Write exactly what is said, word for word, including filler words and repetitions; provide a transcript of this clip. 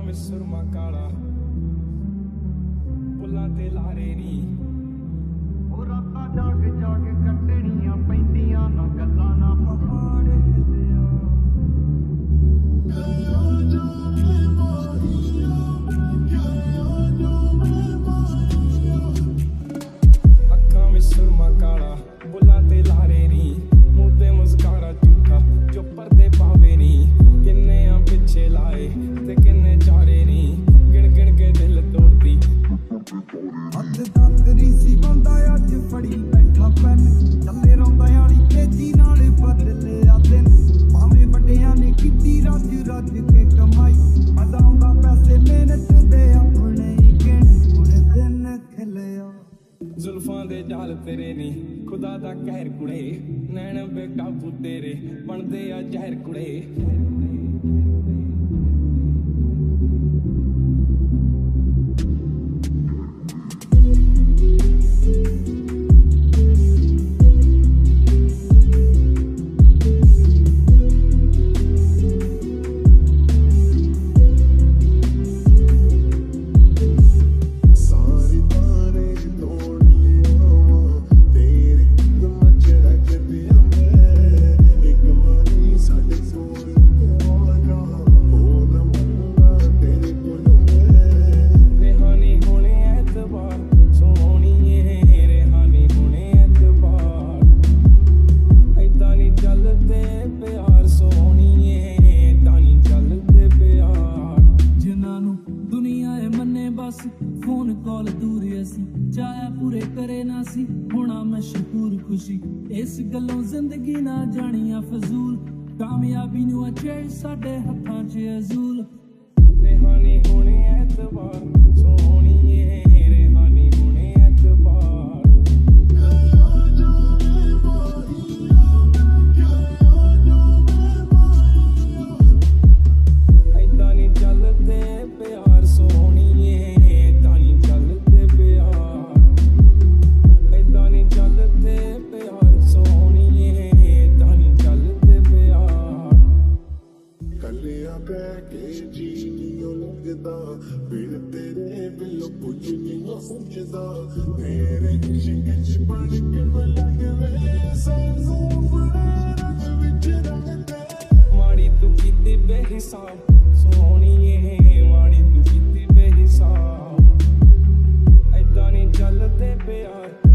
ਵਿੱਚ ਸੁਰਮਾ ਕਾਲਾ ਬੁੱਲਾਂ ਤੇ ਲਾਰੇ ਨੀ ਉਹ ਰਾਤਾਂ ਜਾਗ ਜਾਗ ਕੱਟਣੀਆਂ ਪੈਂਦੀਆਂ ਨਾ ਗੱਲਾਂ ਨਾ ਪਹਾੜ ਹਿੱਲਿਆ ਅੱਖਾਂ ਵਿੱਚ ਸੁਰਮਾ ਕਾਲਾ ਬੁੱਲਾਂ ਤੇ ਲਾਰੇ ਨੀ ਮੂੰਹ ਤੇ ਮੁਸਕਾਰਾ ਝੂਠਾ ਜੋ ਪਰਦੇ ਪਾਵੇ ਨੀ ਕਿੰਨੇ ਆ ਪਿੱਛੇ ਲਾਏ ਤੇ ਕਿੰਨੇ ਚਾਰੇ ਨੀ ਗਿਣ ਗਿਣ ਕੇ ਦਿਲ ਤੋੜਦੀ ਹੱਥ ਦਾ ਤੇਰੀ ਸੀ ਬੰਦਾ ਅੱਜ ਫੜੀ ਬੈਠਾ ਪੈਨ ਚੱਲੇ ਰੌਂਦਾ ਵਾਲੀ ਤੇਜੀ ਨਾਲ ਬਦਲਿਆ ਦਿਨ ਭਾਵੇਂ ਵੱਡਿਆਂ ਨੇ ਕੀਤੀ ਰੱਜ ਰੱਜ ਕੇ ਕਮਾਈ ਅਦਾਉਂਦਾ ਪੈਸੇ ਮਿਹਨਤ ਦੇ ਆਪਣੇ ਹੀ ਗਿਣ ਹੁਣ ਦਿਨ ਖਿਲਿਆ ਜ਼ੁਲਫਾਂ ਦੇ ਜਾਲ ਤੇਰੇ ਨੀ ਖੁਦਾ ਦਾ ਕਹਿਰ ਕੁੜੇ ਨੈਣ ਬੇਕਾਬੂ ਤੇਰੇ ਬਣਦੇ ਆ ਜ਼ਹਿਰ ਕੁੜੇ फोन कॉल दूर असी चाया पूरे करे ना सी होना मशहूर खुशी इस गलों जिंदगी ना जानिया फजूल कामयाबी नू अचे साडे हत्थां च अजूल रेहानी होने एतबार सोहणीए रेहानी होने एतबार ऐदा नी चलदे प्यार सोहणीए फिर तेरे बिलो कुछ नहीं सोचदा तेरे इश्क च बन के मलंगवे सानू बड़े रंग विच रंगदे माड़ी तू कीती बेहिसाब सोहणीए माड़ी तू कीती बेहिसाब ऐदा नहीं चलदे प्यार